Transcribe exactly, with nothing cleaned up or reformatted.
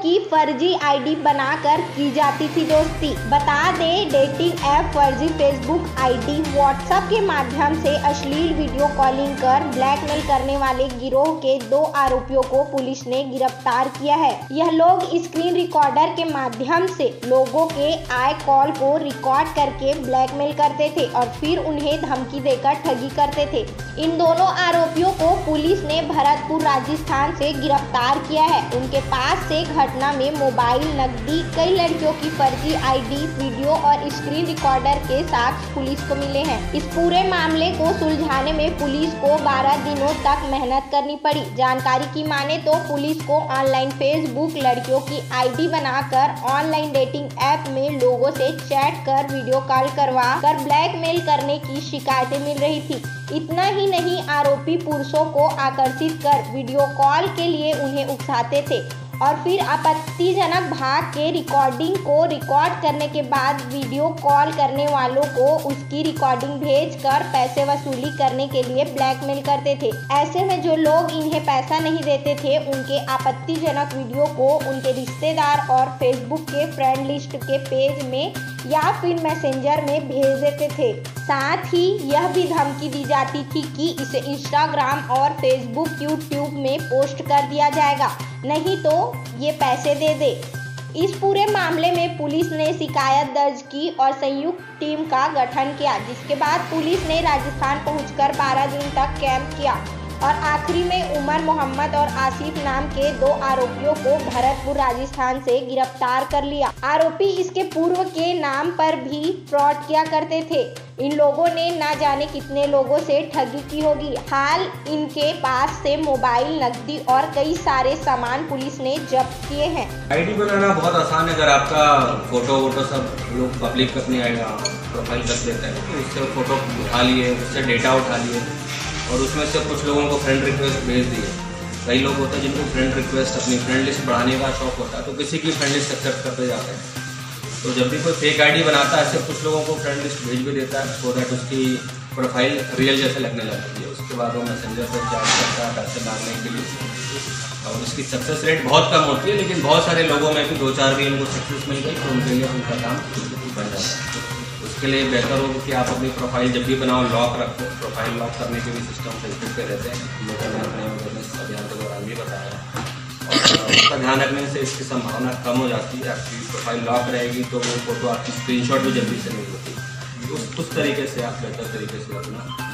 की फर्जी आईडी बनाकर की जाती थी दोस्ती। बता दे, डेटिंग ऐप फर्जी फेसबुक आईडी, व्हाट्सएप के माध्यम से अश्लील वीडियो कॉलिंग कर ब्लैकमेल करने वाले गिरोह के दो आरोपियों को पुलिस ने गिरफ्तार किया है। यह लोग स्क्रीन रिकॉर्डर के माध्यम से लोगों के आए कॉल को रिकॉर्ड करके ब्लैकमेल करते थे और फिर उन्हें धमकी देकर ठगी करते थे। इन दोनों आरोपियों को पुलिस ने भरतपुर राजस्थान से गिरफ्तार किया है। उनके पास से घटना में मोबाइल, नकदी, कई लड़कियों की फर्जी आईडी, वीडियो और स्क्रीन रिकॉर्डर के साक्ष्य पुलिस को मिले हैं। इस पूरे मामले को सुलझाने में पुलिस को बारह दिनों तक मेहनत करनी पड़ी। जानकारी की माने तो पुलिस को ऑनलाइन फेसबुक लड़कियों की आईडी बनाकर ऑनलाइन डेटिंग ऐप में लोगों से चैट कर वीडियो कॉल करवा कर ब्लैकमेल करने की शिकायतें मिल रही थी। इतना ही नहीं, आरोपी पुरुषों को आकर्षित कर वीडियो कॉल के लिए उन्हें उकसाते थे और फिर आपत्तिजनक भाग के रिकॉर्डिंग को रिकॉर्ड करने के बाद वीडियो कॉल करने वालों को उसकी रिकॉर्डिंग भेजकर पैसे वसूली करने के लिए ब्लैकमेल करते थे। ऐसे में जो लोग इन्हें पैसा नहीं देते थे, उनके आपत्तिजनक वीडियो को उनके रिश्तेदार और फेसबुक के फ्रेंड लिस्ट के पेज में या फिर मैसेंजर में भेज देते थे। साथ ही यह भी धमकी दी जाती थी कि इसे इंस्टाग्राम और फेसबुक, यूट्यूब में पोस्ट कर दिया जाएगा, नहीं तो ये पैसे दे दे। इस पूरे मामले में पुलिस ने शिकायत दर्ज की और संयुक्त टीम का गठन किया, जिसके बाद पुलिस ने राजस्थान पहुंचकर बारह दिन तक कैंप किया और आखिरी में उमर मोहम्मद और आसिफ नाम के दो आरोपियों को भरतपुर राजस्थान से गिरफ्तार कर लिया। आरोपी इसके पूर्व के नाम पर भी फ्रॉड किया करते थे। इन लोगों ने ना जाने कितने लोगों से ठगी की होगी। हाल इनके पास से मोबाइल, नकदी और कई सारे सामान पुलिस ने जब्त किए हैं। आईडी बनाना बहुत आसान है। अगर आपका फोटो वोटो सब लोग पब्लिक अपनी प्रोफाइल कर देते हैं तो उससे फोटो उठा लिए, उससे डेटा उठा लिए और उसमें से कुछ लोगों को फ्रेंड रिक्वेस्ट भेज दिए। कई लोग होते हैं जिनको फ्रेंड रिक्वेस्ट, अपनी फ्रेंड लिस्ट बढ़ाने का शौक होता है, तो किसी की फ्रेंड लिस्ट एक्सेप्ट करते जाते हैं। तो जब भी कोई फेक आईडी बनाता है, ऐसे कुछ लोगों को फ्रेंड लिस्ट भेज भी देता है सो दैट उसकी प्रोफाइल रियल जैसे लगने लगती है। उसके बाद वो मैसेंजर पर चैट करता है पैसे मांगने के लिए और उसकी सक्सेस रेट बहुत कम होती है, लेकिन बहुत सारे लोगों में भी दो चार भी उनको सक्सेस मिल गई तो उनके लिए उनका काम बढ़ जाता है। उसके लिए बेहतर होगा कि आप अपनी प्रोफाइल जब भी बनाओ लॉक रखो। प्रोफाइल लॉक करने के भी सिस्टम फेसबुक पे रहते हैं, जो मैंने अपने बिजनेस अभियान के दौरान भी बताया और उसका ध्यान रखने से इसकी संभावना कम हो जाती है। आपकी प्रोफाइल लॉक रहेगी तो वो फोटो आपकी स्क्रीनशॉट भी जल्दी से नहीं होती। उस उस तरीके से आप बेहतर तरीके से अपना